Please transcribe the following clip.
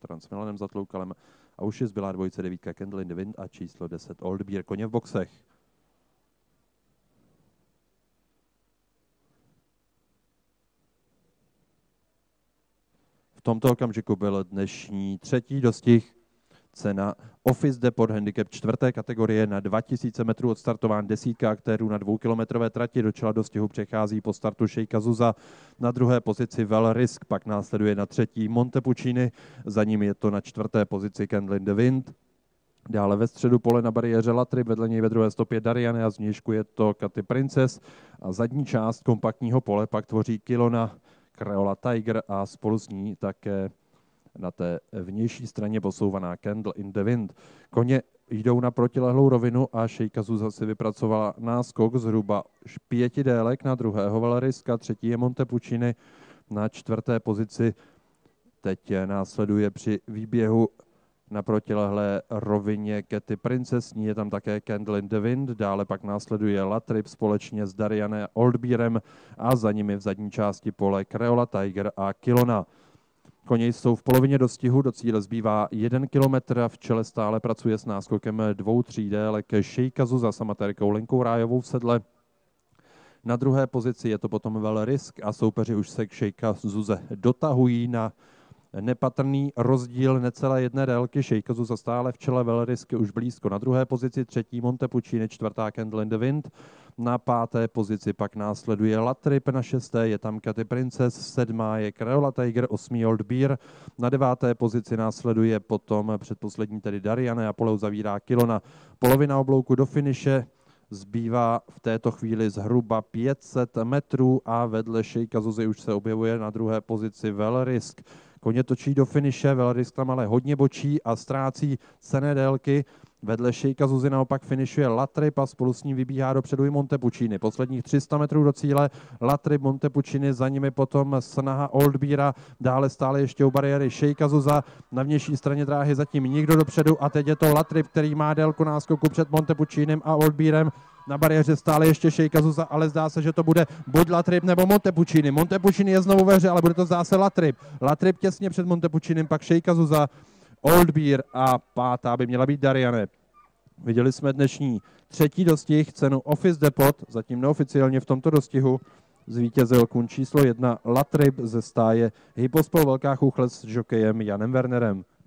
Trans Milanem Zatloukalem a už je zbylá dvojice 9 Candle in the Wind a číslo 10 Old Beer. Koně v boxech. V tomto okamžiku byl dnešní třetí dostih. Cena Office Depot handicap 4. kategorie na 2000 metrů odstartován, 10 aktérů na 2kilometrové trati. Do čela dostihu přechází po startu Sheikha Zuza, na druhé pozici Well Risk, pak následuje na třetí Montepuccini, za ním je to na 4. pozici Candle in the Wind. Dále ve středu pole na bariéře Latrip, vedle něj ve druhé stopě Dariane a z vnějšku je to Katy Princess a zadní část kompaktního pole pak tvoří Kilona, Crayola Tiger a spolu s ní také na té vnější straně posouvaná Candle in the Wind. Koně jdou na protilehlou rovinu a Sheikha Zuza si vypracovala náskok zhruba 5 délek na druhého Well Riska, třetí je Montepuccini na 4. pozici. Teď následuje při výběhu na protilehlé rovině Katy Princess, s ní je tam také Candle in the Wind, dále pak následuje Latrip společně s Dariane Old Beerem a za nimi v zadní části pole Crayola Tiger a Kilona. Koně jsou v polovině dostihu, do cíle zbývá 1 kilometr, v čele stále pracuje s náskokem 2-3 délek Sheikha Zuza s amatérkou Lenkou Rájovou v sedle. Na druhé pozici je to potom Well Risk a soupeři už se k Sheikha Zuze dotahují na nepatrný rozdíl necelé 1 délky. Sheikha Zuza stále v čele, Well Risk už blízko na druhé pozici, třetí Montepuccini, 4. Candle in the Wind. Na 5. pozici pak následuje Latrip, na 6. je tam Katy Princess, 7. je Crayola Tiger, 8. Old Beer. Na 9. pozici následuje potom předposlední tedy Dariane a pole zavírá Kilona. Polovina oblouku do finiše, zbývá v této chvíli zhruba 500 metrů a vedle Sheikha Zuzy už se objevuje na druhé pozici Well Risk. Koně točí do finiše, Well Risk tam ale hodně bočí a ztrácí cenné délky. Vedle Sheikha Zuzy naopak finišuje Latrip a spolu s ním vybíhá dopředu i Montepuccini. Posledních 300 metrů do cíle Latrip, Montepuccini, za nimi potom snaha Old Beera, dále stále ještě u bariéry Sheikha Zuza. Na vnější straně dráhy zatím nikdo dopředu a teď je to Latrip, který má délku náskoku před Montepuccinem a Old Beerem. Na bariéře stále ještě Sheikha Zuza, ale zdá se, že to bude buď Latrip nebo Montepuccini. Montepuccini je znovu ve hře, ale bude to zdá se Latrip. Latrip těsně před Montepuccinem, pak Sheikha Zuza, Old Beer a 5. by měla být Dariane. Viděli jsme dnešní třetí dostih, cenu Office Depot, zatím neoficiálně v tomto dostihu zvítězil kun číslo 1 Latrip ze stáje Hypospol Velká Chuchle s žokejem Janem Wernerem.